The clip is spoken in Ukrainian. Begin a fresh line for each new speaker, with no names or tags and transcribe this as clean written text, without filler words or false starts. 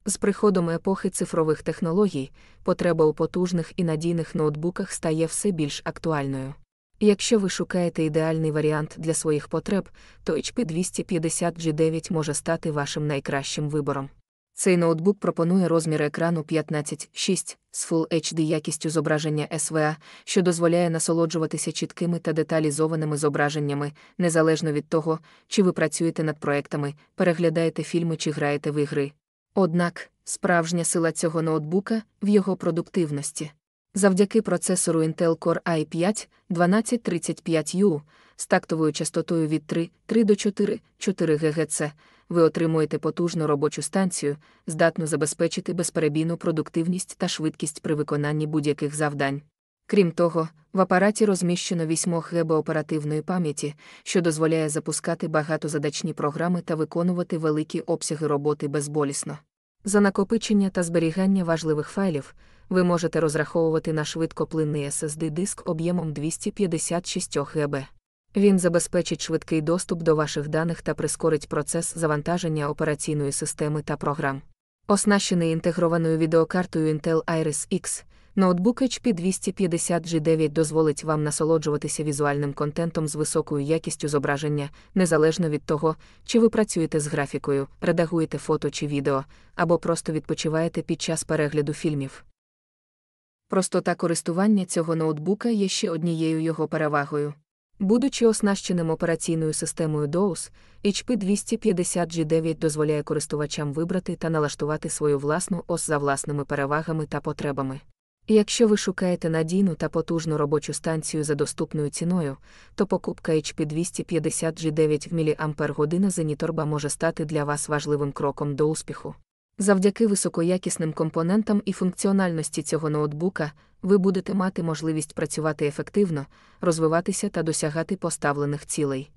З приходом епохи цифрових технологій, потреба у потужних і надійних ноутбуках стає все більш актуальною. Якщо ви шукаєте ідеальний варіант для своїх потреб, то HP 250G9 може стати вашим найкращим вибором. Цей ноутбук пропонує розмір екрану 15:6 з Full HD якістю зображення SVA, що дозволяє насолоджуватися чіткими та деталізованими зображеннями, незалежно від того, чи ви працюєте над проектами, переглядаєте фільми чи граєте в ігри. Однак, справжня сила цього ноутбука в його продуктивності. Завдяки процесору Intel Core i5-1235U з тактовою частотою від 3 до 4 ГГц, ви отримуєте потужну робочу станцію, здатну забезпечити безперебійну продуктивність та швидкість при виконанні будь-яких завдань. Крім того, в апараті розміщено 8 ГБ оперативної пам'яті, що дозволяє запускати багатозадачні програми та виконувати великі обсяги роботи безболісно. За накопичення та зберігання важливих файлів ви можете розраховувати на швидкоплинний SSD-диск об'ємом 256 ГБ. Він забезпечить швидкий доступ до ваших даних та прискорить процес завантаження операційної системи та програм. Оснащений інтегрованою відеокартою Intel Iris X, ноутбук HP 250G9 дозволить вам насолоджуватися візуальним контентом з високою якістю зображення, незалежно від того, чи ви працюєте з графікою, редагуєте фото чи відео, або просто відпочиваєте під час перегляду фільмів. Простота користування цього ноутбука є ще однією його перевагою. Будучи оснащеним операційною системою DOS, HP 250G9 дозволяє користувачам вибрати та налаштувати свою власну ОС за власними перевагами та потребами. Якщо ви шукаєте надійну та потужну робочу станцію за доступною ціною, то покупка HP 250G9 в мАч Зеніторба може стати для вас важливим кроком до успіху. Завдяки високоякісним компонентам і функціональності цього ноутбука, ви будете мати можливість працювати ефективно, розвиватися та досягати поставлених цілей.